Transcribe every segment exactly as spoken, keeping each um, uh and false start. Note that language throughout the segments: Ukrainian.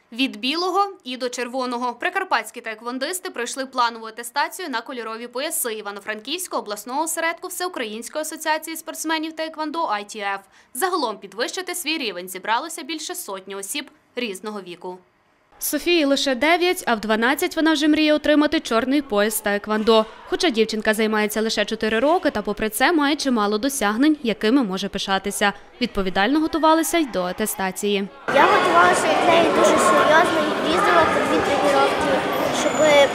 Від білого і до червоного. Прикарпатські таеквондисти пройшли планову атестацію на кольорові пояси Івано-Франківського обласного осередку Всеукраїнської асоціації спортсменів таеквондо ай ті еф. Загалом підвищити свій рівень зібралося більше сотні осіб різного віку. Софії лише дев'ять, а в дванадцять вона вже мріє отримати чорний пояс таеквондо. Хоча дівчинка займається лише чотири роки, та попри це має чимало досягнень, якими може пишатися. Відповідально готувалися й до атестації. Я готувалася від неї дуже серйозно і їздила по дві тренування, щоб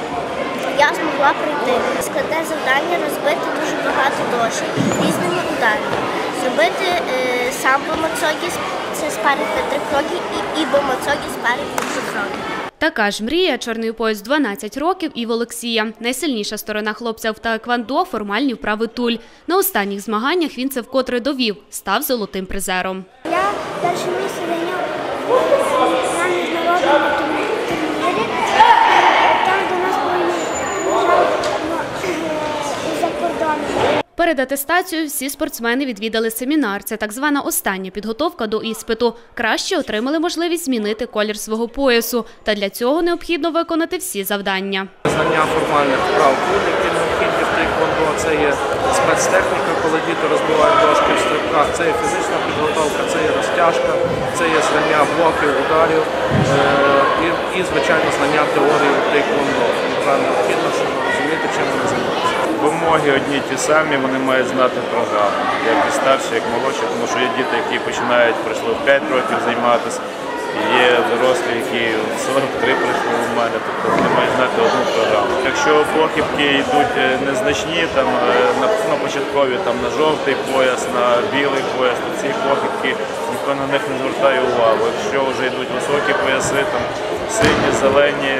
я змогла прийти. Складне завдання – розбити дуже багато дошок різними ударами. Зробити е, сам бомацогі, це спарить на три кроки, і, і бомацогі спарить на три кроки. Така ж мрія – чорний пояс дванадцять років і в Олексія. Найсильніша сторона хлопця в таеквондо – формальні вправи туль. На останніх змаганнях він це вкотре довів – став золотим призером. Я перше місце зайняв на міжнародному турнірі. Там до нас приїжджав із-за кордону. Перед атестацією всі спортсмени відвідали семінар. Це так звана остання підготовка до іспиту. Кращі отримали можливість змінити колір свого поясу. Та для цього необхідно виконати всі завдання. Знання формальних вправ, які необхідні в таеквондо, це є спецтехніка, коли діти розбивають дошки в стрибках, це є фізична підготовка, це є розтяжка, це є знання блоків, ударів і, і звичайно, знання теорії таеквондо. Необхідно, щоб розуміти, чим вони займаються. Вимоги одні ті самі, вони мають знати програму, як і старші, як молодші, тому що є діти, які починають, прийшли в п'ять років займатися, є дорослі, які в сорок три прийшли у мене, тобто вони мають знати одну програму. Якщо похибки йдуть незначні, там, на, на початкові там, на жовтий пояс, на білий пояс, то ці похибки ніхто на них не звертає увагу. Якщо вже йдуть високі пояси, там, сині, зелені,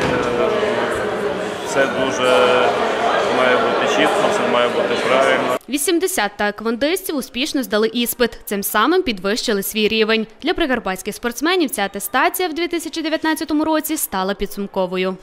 це дуже має бути чітко, це має бути правильно. вісімдесят таеквондистів успішно здали іспит. Цим самим підвищили свій рівень. Для прикарпатських спортсменів ця атестація в дві тисячі дев'ятнадцятому році стала підсумковою.